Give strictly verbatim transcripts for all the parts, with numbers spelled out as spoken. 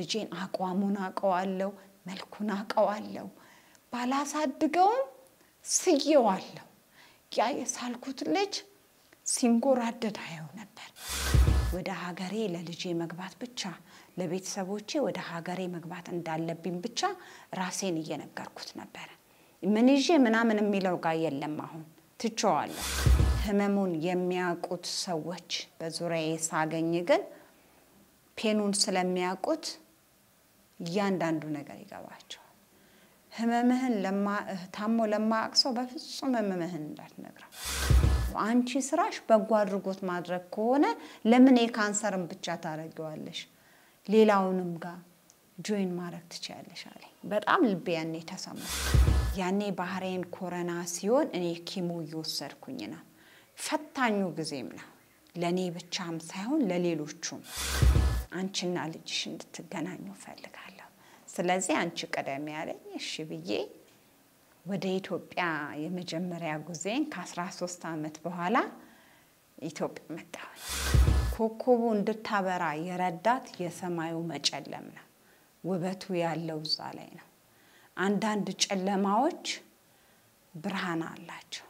ልጄን አቋሙን አቀዋለሁ መልኩን አቀዋለሁ ባላሳድገው ስየዋለሁ ያ የሳልኩት ልጅ ሲንጎራደድ አየው ነበር ወደ ሀገሬ ለልጄ መግባት ብቻ ለቤተሰቦቼ ወደ ሀገሬ መግባት እንዳለብኝ ብቻ ራሴን እየነገርኩት ነበር ምን ይዤ ምናምን የሚለው ጋር የለም አሁን ትቸዋለሁ ህመሙን የሚያውቁት ሰዎች በዙሪያዬ ሳገኝ ግን ፔኑን ስለሚያውቁት ያንዳንዱ ነገር ይገባቸው ህመምህን ለማ ታሞ ለማአቅሰው በፍጹም ህመምህን እንዳትነግረው አንቺ ስራሽ በጎ አድርጎት ማድረግ ከሆነ ለምን የካንሰርም ብቻ ታረጋዋለሽ ሌላውንም ጋር ጆይን ማድረግ ትችያለሽ አለ በጣም ልቤ ያኔ ተሰማ ያኔ ባህሬን ኮሮና ሲሆን እኔ ኪሞ እየወሰድኩኝ ነው ፈታኙ ጊዜም ነው ለኔ ብቻም ሳይሆን ለሌሎቹም አንቺና ልጅሽ እንድትገናኙ ፈልጋለሁ ስለዚህ አንቺ ቀደም ያለኝ እሺ ብዬ ወደ ኢትዮጵያ የመጀመሪያ ጉዜን ከ13 አመት በኋላ ኢትዮጵያ መጣሁ ኮኮቡ እንድታበራ የረዳት የሰማዩ መጨለም ነው ውበቱ ያለው እዛ ላይ ነው አንዳንድ ጨለማዎች ብርሃን አላቸው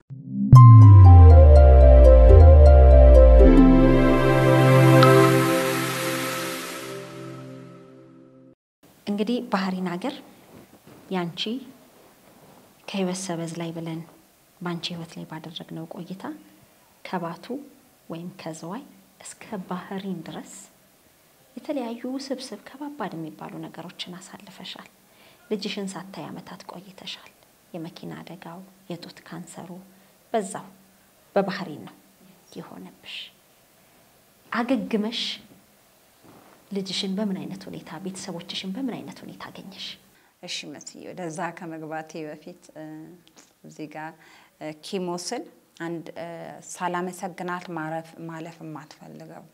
እንግዲህ ባህሪን ሀገር ያንቺ ከይወሰበዝ ላይ ብለን ባንቺ ህይወት ላይ ባደረግነው ቆይታ ከባቱ ወይም ከዘዋይ እስከ ባህሪን ድረስ የተለያዩ ስብስብ ከባባድ የሚባሉ ነገሮችን አሳልፈሻል ልጅሽን ሳታይ አመታት ቆይተሻል የመኪና አደጋው የጡት ካንሰሩ በዛው በባህሪን ነው የሆነብሽ አገግመሽ ልጅሽን በምን አይነት ሁኔታ ቤተሰቦችሽን በምን አይነት ሁኔታ አገኘሽ እሺ መስዬ ወደዛ ከመግባቴ በፊት እዚህ ጋር ኪሞስል አንድ ሳላመሰግናት ማረፍ ማለፍ ማትፈልገው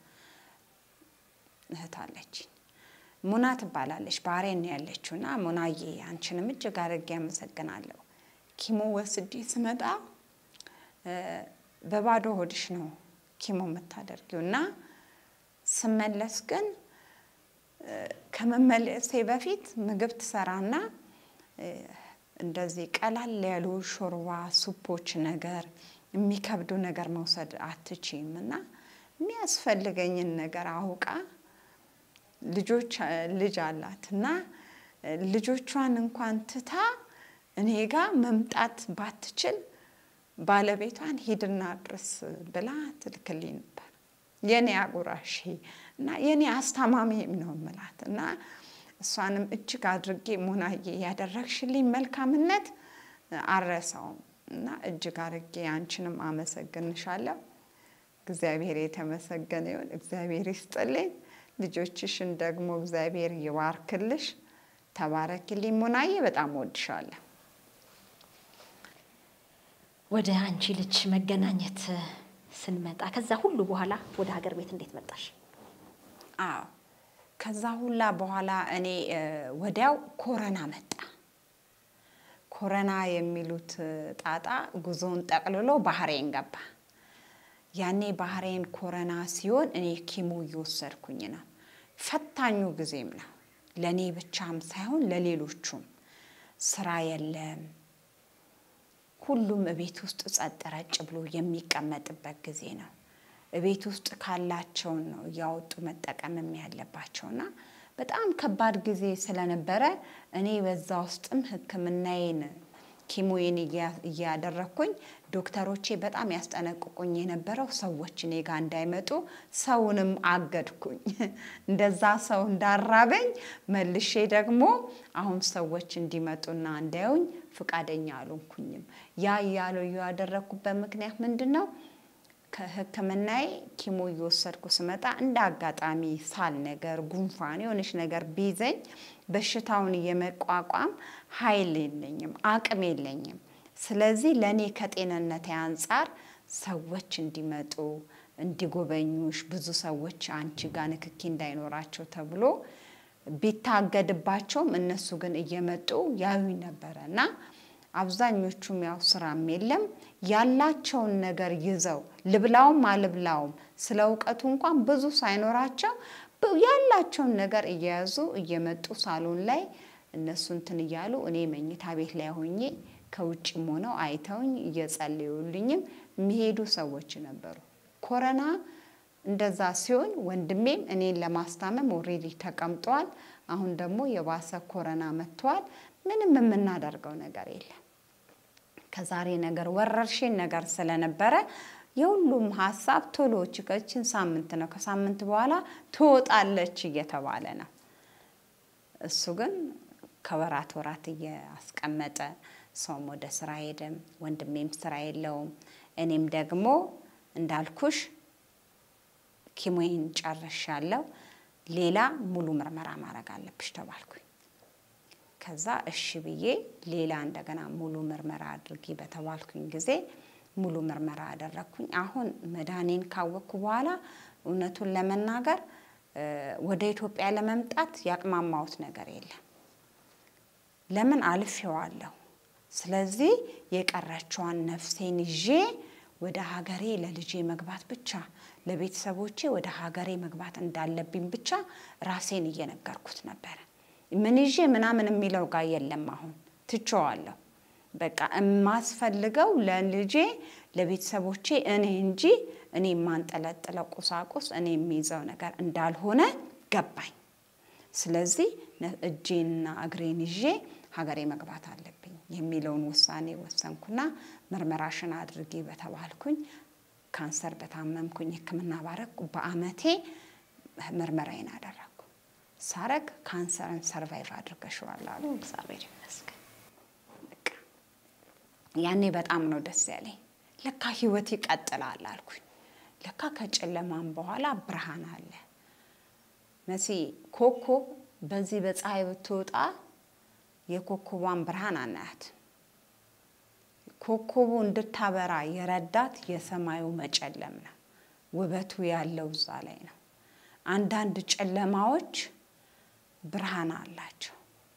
እህታለች ሙና ትባላለች ባህሬን ያለችውና ሙናዬ አንቺንም እጅግ አድርጌ አመሰግናለሁ ኪሞ ወስጂ ስመጣ በባዶ ሆድሽ ነው ኪሞ መታደርጊውና ስመለስ ግን ከመመለሴ በፊት ምግብ ትሰራና እንደዚህ ቀላል ያሉ ሾርባ ሱፖች ነገር የሚከብዱ ነገር መውሰድ አትችይምና የሚያስፈልገኝን ነገር አውቃ ልጆች ልጅ አላትና ልጆቿን እንኳን ትታ እኔ ጋር መምጣት ባትችል ባለቤቷን ሄድና ድረስ ብላ ትልክልኝ ነበር የኔ አጉራሽ እና የኔ አስተማሚም ነው መላትና እሷንም እጅግ አድርጌ ሙናዬ ያደረግሽልኝ መልካምነት አረሳው እና እጅግ አድርጌ አንቺንም አመሰግንሻለሁ እግዚአብሔር የተመሰገነ ይሁን እግዚአብሔር ይስጥልኝ ልጆችሽን ደግሞ እግዚአብሔር ይባርክልሽ ተባረክልኝ ሙናዬ በጣም ወድሻለሁ ወደ አንቺ ልጅ መገናኘት ስንመጣ ከዛ ሁሉ በኋላ ወደ ሀገር ቤት እንዴት መጣሽ አዎ ከዛ ሁላ በኋላ እኔ ወዲያው ኮሮና መጣ ኮሮና የሚሉት ጣጣ ጉዞን ጠቅልሎ ባህሬን ገባ ያኔ ባህሬን ኮሮና ሲሆን እኔ ኪሞ እየወሰድኩኝ ነው ፈታኙ ጊዜም ነው ለኔ ብቻም ሳይሆን ለሌሎቹም ስራ የለም ሁሉም ቤት ውስጥ ጸጥ ረጭ ብሎ የሚቀመጥበት ጊዜ ነው ቤት ውስጥ ካላቸው ነው ያወጡ መጠቀምም ያለባቸውና በጣም ከባድ ጊዜ ስለነበረ እኔ በዛ ውስጥም ህክምናዬን ኪሞዬን ያደረኩኝ ዶክተሮቼ በጣም ያስጠነቅቁኝ የነበረው ሰዎች እኔ ጋር እንዳይመጡ ሰውንም አገድኩኝ እንደዛ ሰው እንዳራበኝ መልሼ ደግሞ አሁን ሰዎች እንዲመጡና እንዳዩኝ ፍቃደኛ አልሆንኩኝም ያ ያለው ያደረኩበት ምክንያት ምንድነው ከህክምናዬ ኪሞ እየወሰድኩ ስመጣ እንደ አጋጣሚ ሳል ነገር ጉንፋን የሆነሽ ነገር ቢዘኝ በሽታውን የመቋቋም ኃይል የለኝም አቅም የለኝም ስለዚህ ለኔ ከጤንነቴ አንፃር ሰዎች እንዲመጡ እንዲጎበኙሽ ብዙ ሰዎች አንቺ ጋር ንክኪ እንዳይኖራቸው ተብሎ ቢታገድባቸውም እነሱ ግን እየመጡ ያዩኝ ነበርና አብዛኞቹም ያው ስራም የለም ያላቸውን ነገር ይዘው ልብላውም አልብላውም ስለውቀቱ እንኳን ብዙ ሳይኖራቸው ያላቸውን ነገር እየያዙ እየመጡ ሳሎን ላይ እነሱ እንትን እያሉ እኔ መኝታ ቤት ላይ ሆኜ ከውጭም ሆነው አይተውኝ እየጸለዩልኝም የሚሄዱ ሰዎች ነበሩ። ኮረና እንደዛ ሲሆን ወንድሜም እኔን ለማስታመም ኦሬዲ ተቀምጧል። አሁን ደግሞ የባሰ ኮረና መጥቷል። ምንም የምናደርገው ነገር የለም። ከዛሬ ነገር ወረርሽኝ ነገር ስለነበረ የሁሉም ሐሳብ ቶሎች ከችን ሳምንት ነው ከሳምንት በኋላ ትወጣለች እየተባለ ነው። እሱ ግን ከወራት ወራት እያስቀመጠ ሰውም ወደ ስራ ሄደም ወንድሜም ስራ የለውም። እኔም ደግሞ እንዳልኩሽ ኪሞይን ጨርሻለሁ። ሌላ ሙሉ ምርመራ ማድረግ አለብሽ ተባልኩኝ። ከዛ እሺ ብዬ ሌላ እንደገና ሙሉ ምርመራ አድርጊ በተባልኩኝ ጊዜ ሙሉ ምርመራ አደረኩኝ። አሁን መዳኔን ካወቅኩ በኋላ እውነቱን ለመናገር ወደ ኢትዮጵያ ለመምጣት ያቅማማውት ነገር የለም። ለምን አልፌዋለሁ። ስለዚህ የቀረችዋን ነፍሴን ይዤ ወደ ሀገሬ ለልጄ መግባት ብቻ ለቤተሰቦቼ ወደ ሀገሬ መግባት እንዳለብኝ ብቻ ራሴን እየነገርኩት ነበር። ምን ይዤ ምናምን የሚለው ጋር የለም። አሁን ትቼዋለሁ። በቃ ማስፈልገው ለልጄ ለቤተሰቦቼ እኔ እንጂ እኔ ማንጠለጥለው ቁሳቁስ እኔ የሚይዘው ነገር እንዳልሆነ ገባኝ። ስለዚህ እጄና እግሬን ይዤ ሀገሬ መግባት አለብኝ የሚለውን ውሳኔ ወሰንኩና ምርመራሽን አድርጊ በተባልኩኝ ካንሰር በታመምኩኝ ህክምና ባረኩ በአመቴ ምርመራዬን አደረኩ። ሳረግ ካንሰርን ሰርቫይቭ አድርገሽዋል አሉ። እግዚአብሔር ይመስገን። ያኔ በጣም ነው ደስ ያለኝ። ለካ ህይወት ይቀጥላል አልኩኝ። ለካ ከጨለማም በኋላ ብርሃን አለ። መሲ ኮኮብ በዚህ በፀሐይ ብትወጣ የኮኮቧን ብርሃን አናያት። ኮኮቡ እንድታበራ የረዳት የሰማዩ መጨለም ነው። ውበቱ ያለው እዛ ላይ ነው። አንዳንድ ጨለማዎች ብርሃን አላቸው።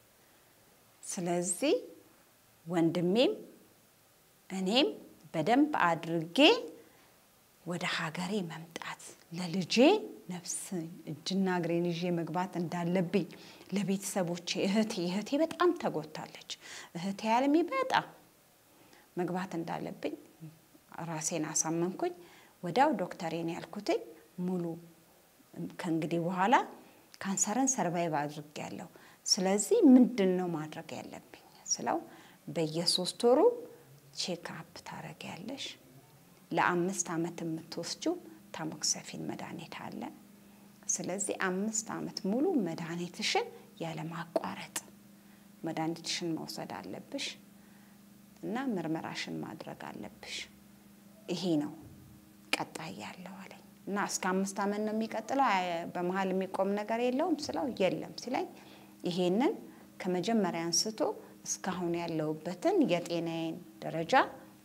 ስለዚህ ወንድሜም እኔም በደንብ አድርጌ ወደ ሀገሬ መምጣት ለልጄ ነፍስ እጅና እግሬን ይዤ መግባት እንዳለብኝ ለቤተሰቦቼ እህቴ እህቴ በጣም ተጎታለች። እህቴ ያለሚ በጣም መግባት እንዳለብኝ ራሴን አሳመንኩኝ። ወዳው ዶክተሬን ያልኩትኝ ሙሉ ከእንግዲህ በኋላ ካንሰርን ሰርቫይቭ አድርጌያለሁ። ስለዚህ ምንድነው ማድረግ ያለብኝ ስለው በየሶስት ወሩ ቼክ አፕ ታረጋለሽ። ለአምስት አመት የምትወስጂው ታሞክሲፊን መድኃኒት አለ። ስለዚህ አምስት አመት ሙሉ መድኃኒትሽን ያለ ማቋረጥ መድኃኒትሽን መውሰድ አለብሽ እና ምርመራሽን ማድረግ አለብሽ። ይሄ ነው ቀጣይ ያለው አለኝ። እና እስከ አምስት አመት ነው የሚቀጥለው በመሃል የሚቆም ነገር የለውም ስለው የለም ሲለኝ ይሄንን ከመጀመሪያ አንስቶ እስካሁን ያለውበትን የጤናዬን ደረጃ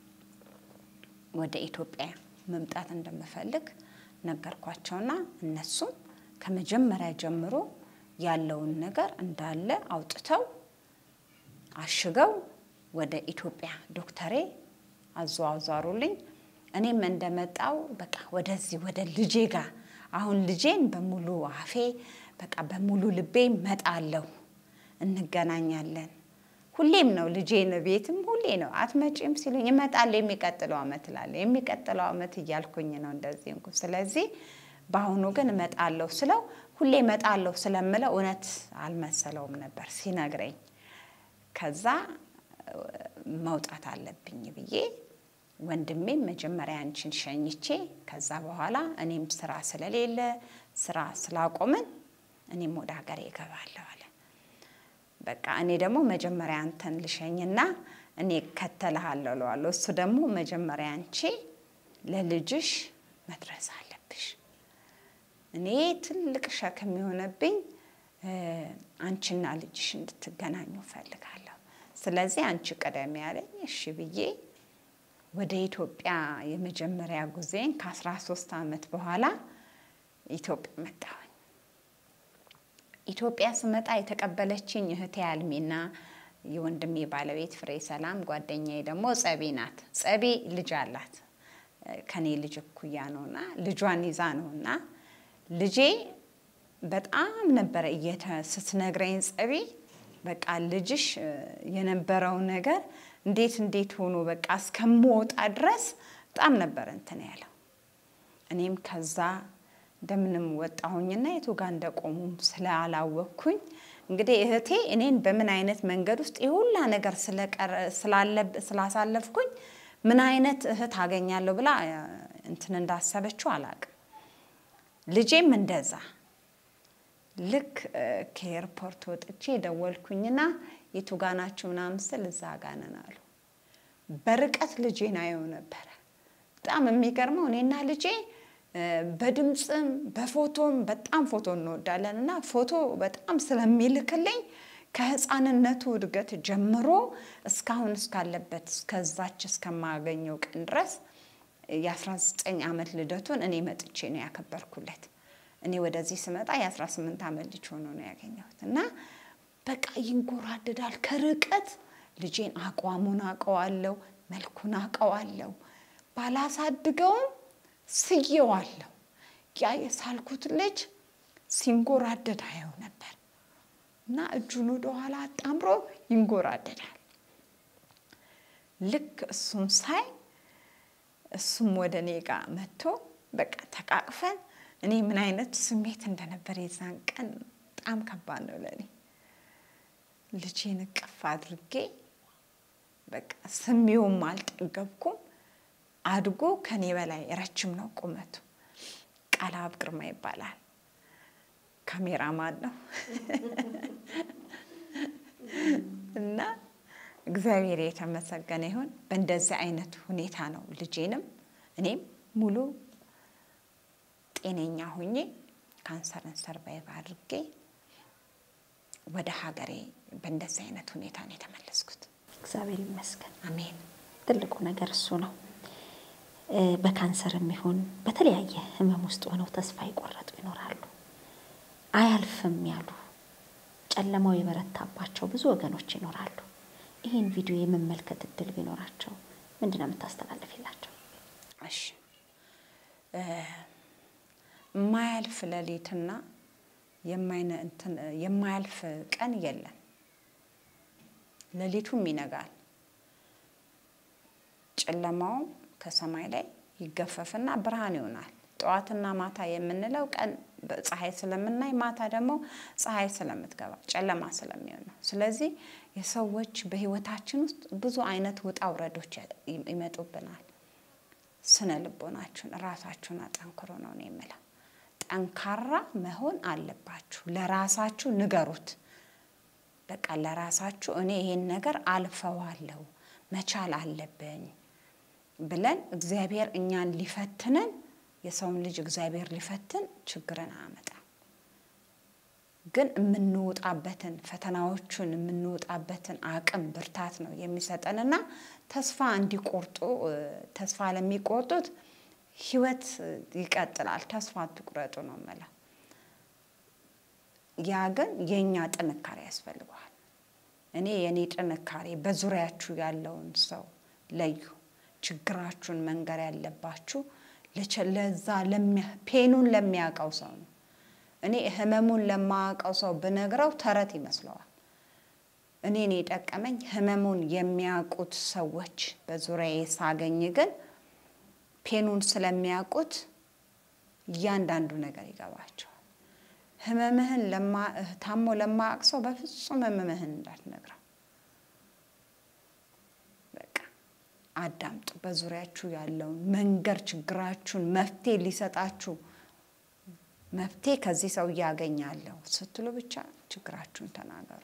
ወደ ኢትዮጵያ መምጣት እንደምፈልግ ነገርኳቸውና እነሱም ከመጀመሪያ ጀምሮ ያለውን ነገር እንዳለ አውጥተው አሽገው ወደ ኢትዮጵያ ዶክተሬ አዟዟሩልኝ። እኔም እንደመጣው በቃ ወደዚህ ወደ ልጄ ጋር አሁን ልጄን በሙሉ አፌ በቃ በሙሉ ልቤ መጣለው እንገናኛለን። ሁሌም ነው ልጄን ቤትም ሁሌ ነው አትመጪም ሲሉኝ እመጣለሁ የሚቀጥለው አመት ላለ የሚቀጥለው አመት እያልኩኝ ነው እንደዚህ እንኩ። ስለዚህ ባሁኑ ግን እመጣለሁ ስለው ሁሌ እመጣለሁ ስለምለው እውነት አልመሰለውም ነበር ሲነግረኝ። ከዛ መውጣት አለብኝ ብዬ ወንድሜም መጀመሪያ አንቺን ሸኝቼ ከዛ በኋላ እኔም ስራ ስለሌለ ስራ ስላቆመን እኔም ወደ ሀገሬ እገባለሁ አለ። በቃ እኔ ደግሞ መጀመሪያ አንተን ልሸኝና እኔ ከተልሃለሁ ለዋለሁ። እሱ ደግሞ መጀመሪያ አንቺ ለልጅሽ መድረስ አለብሽ። እኔ ትልቅ ሸክም የሆነብኝ አንቺና ልጅሽ እንድትገናኙ ፈልጋለሁ። ስለዚህ አንቺ ቀደም ያለኝ እሺ ብዬ ወደ ኢትዮጵያ የመጀመሪያ ጉዜን ከ13 አመት በኋላ ኢትዮጵያ መጣሁ። ኢትዮጵያ ስመጣ የተቀበለችኝ እህቴ አልሚና የወንድሜ ባለቤት ፍሬ ሰላም ጓደኛዬ ደግሞ ጸቢ ናት። ጸቢ ልጅ አላት ከኔ ልጅ እኩያ ነውና ልጇን ይዛ ነውና ልጄ በጣም ነበር እየተስትነግረኝ ጸቢ በቃ ልጅሽ የነበረው ነገር እንዴት እንዴት ሆኖ በቃ እስከምወጣ ድረስ በጣም ነበር እንትን ያለው እኔም ከዛ እንደምንም ወጣሁኝና የቱ ጋር እንደቆሙ ስላላወቅኩኝ እንግዲህ እህቴ እኔን በምን አይነት መንገድ ውስጥ ይሁላ ነገር ስለቀረ ስላለብ ስላሳለፍኩኝ ምን አይነት እህት አገኛለሁ ብላ እንትን እንዳሰበችው አላቅም ልጄም እንደዛ ልክ ከኤርፖርት ወጥቼ ደወልኩኝና የቱ ጋር ናችሁ ምናምን ስል እዛ ጋር ነን አሉ በርቀት ልጄን አየው ነበር በጣም የሚገርመው እኔና ልጄ በድምጽም በፎቶም በጣም ፎቶ እንወዳለንና ፎቶ በጣም ስለሚልክልኝ ከህፃንነቱ እድገት ጀምሮ እስካሁን እስካለበት እስከዛች እስከማገኘው ቀን ድረስ የ19 አመት ልደቱን እኔ መጥቼ ነው ያከበርኩለት እኔ ወደዚህ ስመጣ የ18 አመት ልጅ ሆኖ ነው ያገኘሁትና በቃ ይንጎራደዳል ከርቀት ልጄን አቋሙን አቀዋለሁ መልኩን አቀዋለሁ ባላሳድገው ስየዋለሁ ያ የሳልኩት ልጅ ሲንጎራደድ አየው ነበር እና እጁን ወደ ኋላ አጣምሮ ይንጎራደዳል ልክ እሱም ሳይ እሱም ወደኔ ጋር መጥቶ በቃ ተቃቅፈን እኔ ምን አይነት ስሜት እንደነበር የዛን ቀን በጣም ከባድ ነው ለኔ ልጄን እቅፍ አድርጌ በቃ ስሜውም አልጠገብኩም አድጎ ከኔ በላይ ረጅም ነው ቁመቱ ቃላብ ግርማ ይባላል ካሜራማን ነው እና እግዚአብሔር የተመሰገነ ይሁን በእንደዚህ አይነት ሁኔታ ነው ልጄንም እኔም ሙሉ ጤነኛ ሆኜ ካንሰርን ሰርቫይቭ አድርጌ ወደ ሀገሬ በእንደዚህ አይነት ሁኔታ ነው የተመለስኩት እግዚአብሔር ይመስገን አሜን ትልቁ ነገር እሱ ነው በካንሰርም ይሁን በተለያየ ህመም ውስጥ ሆነው ተስፋ ይቆረጡ ይኖራሉ አያልፍም ያሉ ጨለማው የበረታባቸው ብዙ ወገኖች ይኖራሉ ይሄን ቪዲዮ የመመልከት እድል ቢኖራቸው ምንድነው የምታስተላልፊላቸው እሺ ማያልፍ ለሊትና የማይነ እንትን የማያልፍ ቀን የለም ለሊቱም ይነጋል ጨለማው ከሰማይ ላይ ይገፈፍና ብርሃን ይሆናል ጧትና ማታ የምንለው ቀን ፀሐይ ስለምናይ ማታ ደግሞ ፀሐይ ስለምትገባ ጨለማ ስለሚሆን ነው ስለዚህ የሰዎች በህይወታችን ውስጥ ብዙ አይነት ውጣ ውረዶች ይመጡብናል ስነ ልቦናችሁን ራሳችሁን አጠንክሮ ነው የሚለው ጠንካራ መሆን አለባችሁ ለራሳችሁ ንገሩት በቃ ለራሳችሁ እኔ ይሄን ነገር አልፈዋለሁ መቻል አለብኝ ብለን እግዚአብሔር እኛን ሊፈትነን የሰውን ልጅ እግዚአብሔር ሊፈትን ችግርን አመጣ ግን ምንወጣበትን ፈተናዎችን ምንወጣበትን አቅም ብርታት ነው የሚሰጠንና ተስፋ እንዲቆርጡ ተስፋ ለሚቆርጡት ህይወት ይቀጥላል ተስፋ አትቁረጡ ነው ማለት ያ ግን የኛ ጥንካሬ ያስፈልጋል እኔ የኔ ጥንካሬ በዙሪያችሁ ያለውን ሰው ለዩ ችግራችሁን መንገር ያለባችሁ ለዛ ለሚያ ፔኑን ለሚያቀው ሰው ነው እኔ ህመሙን ለማያቀው ሰው በነግራው ተረት ይመስለዋል እኔ እኔ ተጠቀመኝ ህመሙን የሚያቁት ሰዎች በዙሪያዬ ሳገኝ ግን ፔኑን ስለሚያቁት ያንዳንዱ ነገር ይገባቸዋል ህመምህን ለማ ታሞ ለማያቅሰው በፍጹም ህመምህን እንዳትነግረው አዳምጡ በዙሪያችሁ ያለው መንገር ችግራችሁን መፍትሄ ሊሰጣችሁ መፍትሄ ከዚህ ሰው ያገኛለሁ ስትሉ ብቻ ችግራችሁን ተናገሩ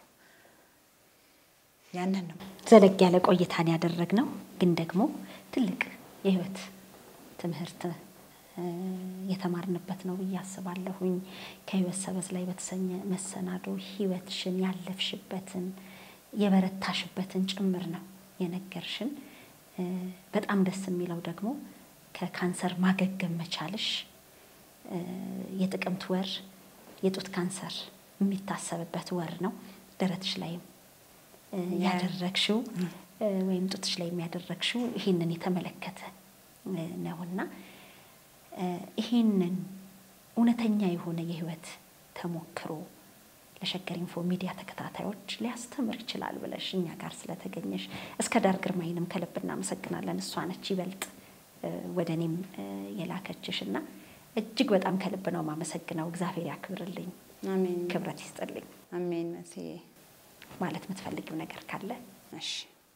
ያንን ነው ዘለግ ያለ ቆይታን ያደረግነው ግን ደግሞ ትልቅ የህይወት ትምህርት የተማርንበት ነው ያስባለሁኝ ከህይወት ሰበዝ ላይ በተሰኘ መሰናዶ ህይወትሽን ያለፍሽበትን የበረታሽበትን ጭምር ነው የነገርሽን በጣም ደስ የሚለው ደግሞ ከካንሰር ማገገም መቻልሽ የጥቅምት ወር የጡት ካንሰር የሚታሰብበት ወር ነው ደረትሽ ላይ ያደረግሽው ወይም ጡትሽ ላይ የሚያደርግሽው ይሄንን የተመለከተ ነውና ይሄንን እውነተኛ የሆነ የህይወት ተሞክሮ ለሸገር ኢንፎ ሚዲያ ተከታታዮች ሊያስተምር ይችላል ብለሽ እኛ ጋር ስለተገኘሽ እስከ ዳር ግርማይንም ከልብና መሰግናለን እሷ ነች ይበልጥ ወደኔም የላከችሽና እጅግ በጣም ከልብ ነው ማመሰግነው እግዚአብሔር ያክብርልኝ አሜን ክብረት ይስጥልኝ አሜን መስዬ ማለት የምትፈልጊው ነገር ካለ እሺ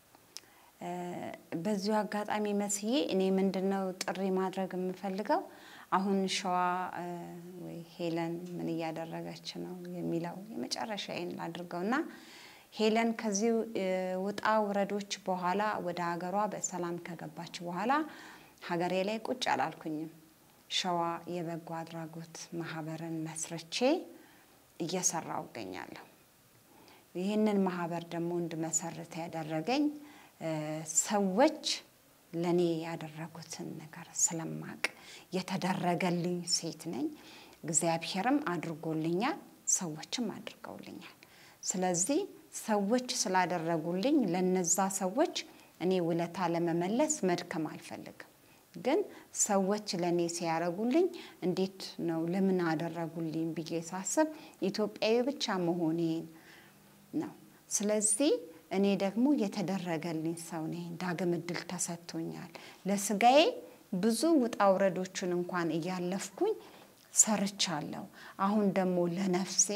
በዚሁ አጋጣሚ መስዬ እኔ ምንድነው ጥሪ ማድረግ የምፈልገው አሁን ሸዋ ወይ ሄለን ምን ያደረገች ነው የሚለው የመጨረሻዬን ላድርገውና ሄለን ከዚህ ወጣ ወረዶች በኋላ ወደ ሀገሯ በሰላም ከገባች በኋላ ሀገሬ ላይ ቁጭ አላልኩኝም ሸዋ የበጎ አድራጎት ማህበርን መስርቼ እየሰራው ገኛለሁ ይሄንን ማህበር ደግሞ እንድመሰርተ ያደረገኝ ሰዎች ለኔ ያደረጉትን ነገር ስለማቅ የተደረገልኝ ሴት ነኝ እግዚአብሔርም አድርጎልኛል ሰዎችም አድርገውልኛል ስለዚህ ሰዎች ስላደረጉልኝ ለነዛ ሰዎች እኔ ውለታ ለመመለስ መድከም አልፈልግም ግን ሰዎች ለኔ ሲያረጉልኝ እንዴት ነው ለምን አደረጉልኝ ብዬ ሳስብ ኢትዮጵያዊ ብቻ መሆኔን ነው ስለዚህ እኔ ደግሞ የተደረገልኝ ሰው ነኝ ዳግም እድል ተሰጥቶኛል ለስጋዬ ብዙ ውጣውረዶችን እንኳን እያለፍኩኝ ሰርቻለሁ አሁን ደግሞ ለነፍሴ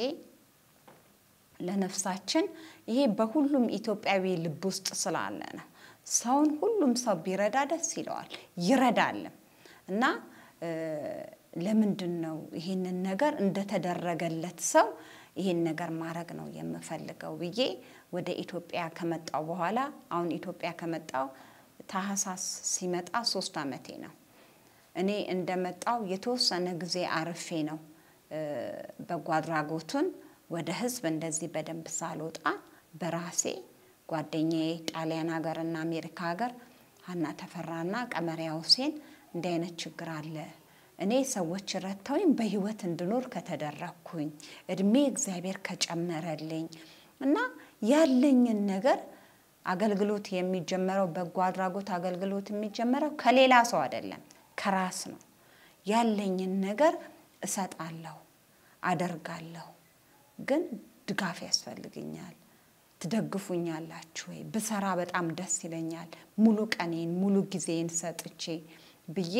ለነፍሳችን ይሄ በሁሉም ኢትዮጵያዊ ልብ ውስጥ ስላለ ነው ሰውን ሁሉም ሰው ቢረዳ ደስ ይለዋል ይረዳል እና ለምንድነው ይሄንን ነገር እንደተደረገለት ሰው ይሄን ነገር ማድረግ ነው የምፈልገው ብዬ ወደ ኢትዮጵያ ከመጣው በኋላ አሁን ኢትዮጵያ ከመጣው ታህሳስ ሲመጣ ሶስት አመቴ ነው እኔ እንደመጣው የተወሰነ ጊዜ አርፌ ነው በጓድራጎቱን ወደ ህዝብ እንደዚህ በደንብ ሳልወጣ በራሴ ጓደኛዬ ጣሊያን ሀገርና አሜሪካ ሀገር ሀና ተፈራና ቀመሪያ ሁሴን እንደ አይነት ችግር አለ እኔ ሰዎች ረተውኝ በህይወት እንድኖር ከተደረኩኝ እድሜ እግዚአብሔር ከጨመረልኝ እና ያለኝን ነገር አገልግሎት የሚጀመረው በጓድራጎት አገልግሎት የሚጀመረው ከሌላ ሰው አይደለም ከራስ ነው ያለኝን ነገር እሰጣለሁ አደርጋለሁ ግን ድጋፍ ያስፈልግኛል ትደግፉኛላችሁ ወይ በሰራ በጣም ደስ ይለኛል ሙሉ ቀኔን ሙሉ ጊዜን ሰጥቼ ብዬ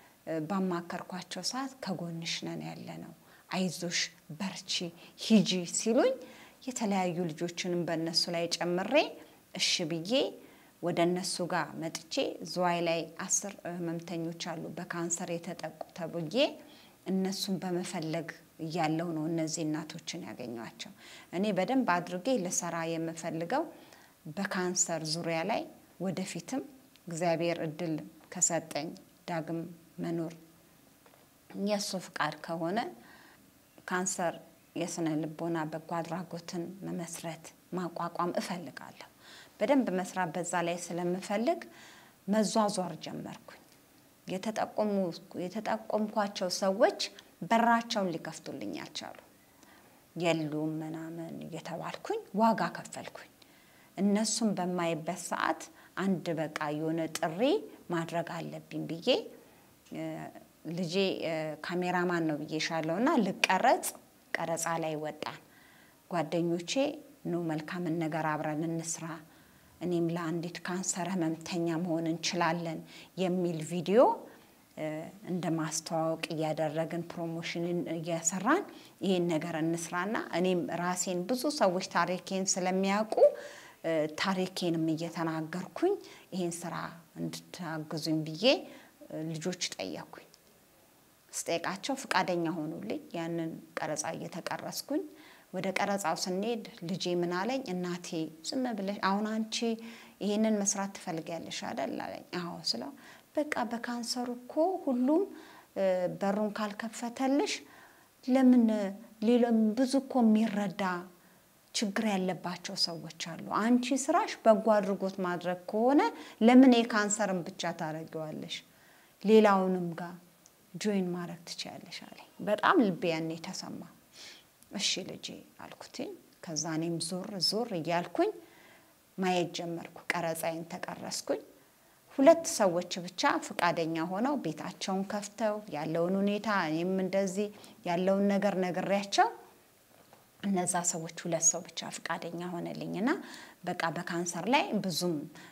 ባማከርኳቸው ሰዓት ከጎንሽ ነን ያለነው አይዞሽ በርቺ ሂጂ ሲሉኝ የተለያዩ ልጆችንም በእነሱ ላይ ጨምሬ እሺ ብዬ ወደ እነሱ ጋር መጥቼ ዝዋይ ላይ አስር ህመምተኞች አሉ በካንሰር የተጠቁ ተብዬ እነሱን በመፈለግ ያለው ነው እነዚህ እናቶችን ያገኙአቸው እኔ በደንብ አድርጌ ለሰራ የምፈልገው በካንሰር ዙሪያ ላይ ወደፊትም እግዚአብሔር እድል ከሰጠኝ ዳግም መኖር የሱ ፍቃድ ከሆነ ካንሰር የስነ ልቦና በጓድራጎትን መመስረት ማቋቋም እፈልጋለሁ በደንብ መስራት በዛ ላይ ስለምፈልግ መዟዟር ጀመርኩኝ የተጠቆሙ የተጠቆምኳቸው ሰዎች በራቸውን ሊከፍቱልኝ አልቻሉ የሉም ምናምን የተባልኩኝ ዋጋ ከፈልኩኝ እነሱም በማይበት ሰዓት አንድ በቃ የሆነ ጥሪ ማድረግ አለብኝ ብዬ ልጄ ካሜራማን ነው ብዬሻለውና ልቀረጽ ቀረጻ ላይ ወጣን ጓደኞቼ ነው መልካም ነገር አብረን እንስራ እኔም ለአንዲት ካንሰር ህመምተኛ መሆን እንችላለን የሚል ቪዲዮ እንደማስተዋወቅ ያደረግን ፕሮሞሽን ያሰራን ይሄን ነገር እንስራና እኔም ራሴን ብዙ ሰዎች ታሪኬን ስለሚያውቁ ታሪኬንም እየተናገርኩኝ ይሄን ስራ እንድታግዙኝ ብዬ ልጆች ጠየቁኝ ስጠይቃቸው ፍቃደኛ ሆኑልኝ ያንን ቀረጻ እየተቀረስኩኝ ወደ ቀረጻው ስንሄድ ልጄ ምን አለኝ እናቴ ዝም ብለሽ አሁን አንቺ ይሄንን መስራት ትፈልጊያለሽ አይደል አለኝ አዎ ስለው በቃ በካንሰር እኮ ሁሉም በሩን ካልከፈተልሽ ለምን ሌላም ብዙ እኮ የሚረዳ ችግር ያለባቸው ሰዎች አሉ አንቺ ስራሽ በጎ አድርጎት ማድረግ ከሆነ ለምን የካንሰርን ብቻ ታረጋዋለሽ ሌላውንም ጋር ጆይን ማድረግ ትችያለሽ አለኝ በጣም ልቤ ያኔ ተሰማ እሺ ልጄ አልኩትኝ ከዛ እኔም ዞር ዞር እያልኩኝ ማየት ጀመርኩ ቀረጻዬን ተቀረስኩኝ ሁለት ሰዎች ብቻ ፍቃደኛ ሆነው ቤታቸውን ከፍተው ያለውን ሁኔታ እኔም እንደዚህ ያለውን ነገር ነግሬያቸው እነዛ ሰዎች ሁለት ሰው ብቻ ፍቃደኛ ሆነልኝና በቃ በካንሰር ላይ ብዙም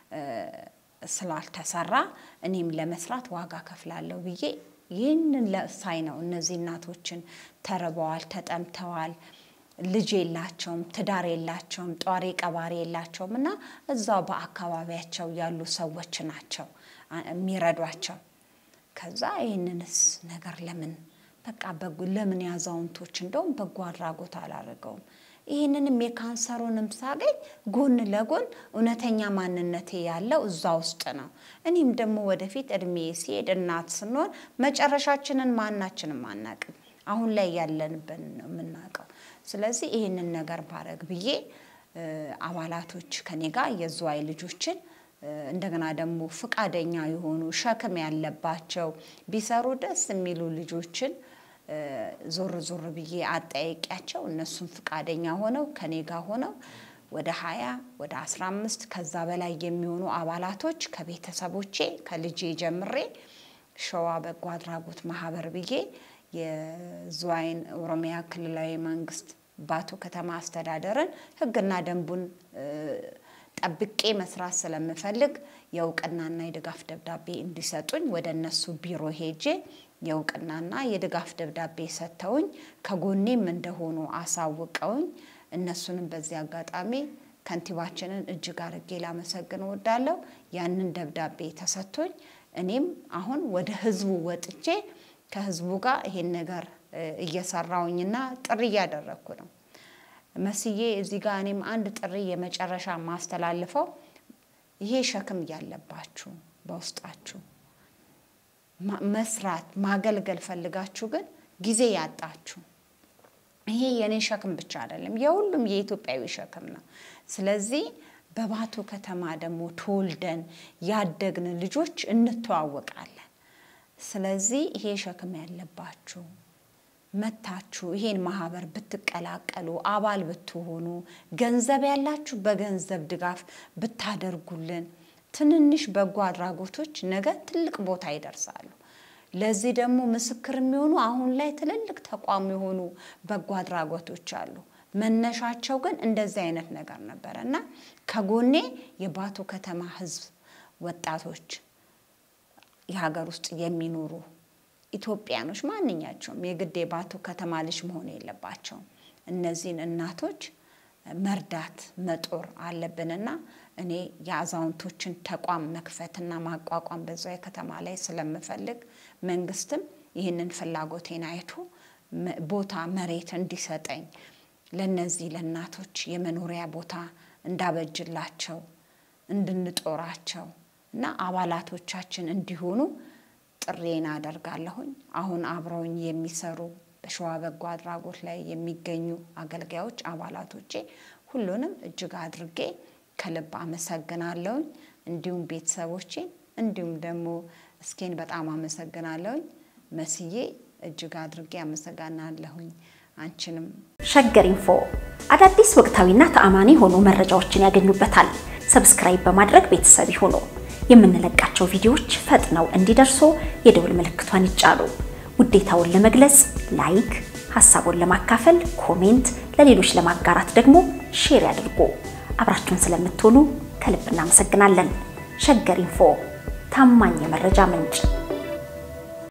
ስላልተሰራ እኔም ለመስራት ዋጋ ከፍላለሁ ብዬ ይህንን ለሳይ ነው እነዚህ እናቶችን ተርበዋል ተጠምተዋል ልጅ የላቸውም ትዳር የላቸውም ጧሪ ቀባሪ የላቸውምና እዛው በአካባቢያቸው ያሉ ሰዎች ናቸው የሚረዷቸው ከዛ ይሄንንስ ነገር ለምን በቃ በጉ ለምን ያዛውንቶች እንደውም በጎ አድራጎት አላረገውም ይሄንንም የካንሰሩንም ሳገኝ ጎን ለጎን እውነተኛ ማንነቴ ያለው እዛ ውስጥ ነው እኔም ደግሞ ወደፊት እድሜ ሲሄድ እናት ስንሆን መጨረሻችንን ማናችንም አናቅም አሁን ላይ ያለንበን ነው የምናቀው ስለዚህ ይሄንን ነገር ባረግ ብዬ አባላቶች ከኔ ጋር የዝዋይ ልጆችን እንደገና ደግሞ ፍቃደኛ የሆኑ ሸክም ያለባቸው ቢሰሩ ደስ የሚሉ ልጆችን ዞር ዞር ብዬ አጣይቂያቸው እነሱም ፍቃደኛ ሆነው ከኔ ጋር ሆነው ወደ ሃያ ወደ አስራ አምስት ከዛ በላይ የሚሆኑ አባላቶች ከቤተሰቦቼ ከልጄ ጀምሬ ሸዋ በጎ አድራጎት ማህበር ብዬ የዝዋይን ኦሮሚያ ክልላዊ መንግስት ባቱ ከተማ አስተዳደርን ህግና ደንቡን ጠብቄ መስራት ስለምፈልግ የውቅናና የድጋፍ ደብዳቤ እንዲሰጡኝ ወደ እነሱ ቢሮ ሄጄ የውቅናና የድጋፍ ደብዳቤ ሰጥተውኝ ከጎኔም እንደሆኑ አሳውቀውኝ እነሱንም በዚህ አጋጣሚ ከንቲባችንን እጅግ አርጌ ላመሰግን ወዳለው ያንን ደብዳቤ ተሰጥቶኝ እኔም አሁን ወደ ህዝቡ ወጥቼ ከህዝቡ ጋር ይሄን ነገር እየሰራውኝና ጥሪ ያደረኩ ነው መስዬ እዚህ ጋር እኔም አንድ ጥሪ የመጨረሻ ማስተላልፈው ይሄ ሸክም ያለባችሁ በውስጣችሁ መስራት ማገልገል ፈልጋችሁ ግን ጊዜ ያጣችሁ ይሄ የኔ ሸክም ብቻ አይደለም የሁሉም የኢትዮጵያዊ ሸክም ነው ስለዚህ በባቱ ከተማ ደግሞ ተወልደን ያደግን ልጆች እንተዋወቃለን ስለዚህ ይሄ ሸክም ያለባችሁ መታችሁ ይሄን ማህበር ብትቀላቀሉ አባል ብትሆኑ ገንዘብ ያላችሁ በገንዘብ ድጋፍ ብታደርጉልን ትንንሽ በጎ አድራጎቶች ነገ ትልቅ ቦታ ይደርሳሉ ለዚህ ደግሞ ምስክር የሚሆኑ አሁን ላይ ትልልቅ ተቋም የሆኑ በጎ አድራጎቶች አሉ መነሻቸው ግን እንደዚህ አይነት ነገር ነበርና ከጎኔ የባቱ ከተማ ህዝብ ወጣቶች የሀገር ውስጥ የሚኖሩ ኢትዮጵያኖች ማንኛቸውም የግዴ ባቱ ከተማ ልጅ መሆን የለባቸው እነዚህን እናቶች መርዳት መጦር አለብንና እኔ ያዛውንቶችን ተቋም መክፈትና ማቋቋም በዛው ከተማ ላይ ስለምፈልግ መንግስትም ይሄንን ፍላጎቴን አይቶ ቦታ መሬት እንዲሰጠኝ ለነዚህ ለናቶች የመኖሪያ ቦታ እንዳበጅላቸው እንድንጦራቸው እና አባላቶቻችን እንዲሆኑ ጥሬና አደርጋለሁኝ አሁን አብረውኝ የሚሰሩ በሸዋ በጎ አድራጎት ላይ የሚገኙ አገልጋዮች አባላቶቼ ሁሉንም እጅግ አድርጌ ከልብ አመሰግናለሁ እንዲሁም ቤተሰቦቼ እንዲሁም ደግሞ እስኪን በጣም አመሰግናለሁ መስዬ እጅግ አድርጌ አመሰግናለሁ አንቺንም ሸገር ኢንፎ አዳዲስ ወቅታዊና ተአማኒ ሆኖ መረጃዎችን ያገኙበታል ሰብስክራይብ በማድረግ ቤተሰብ ይሁኑ የምንለቃቸው ቪዲዮዎች ፈጥነው እንዲደርሱ የደወል ምልክቷን ይጫኑ ውዴታውን ለመግለጽ ላይክ ሐሳቡን ለማካፈል ኮሜንት ለሌሎች ለማጋራት ደግሞ ሼር ያድርጉ አብራችሁን ስለምትሆኑ ከልብ እናመሰግናለን ሸገር ኢንፎ ታማኝ የመረጃ ምንጭ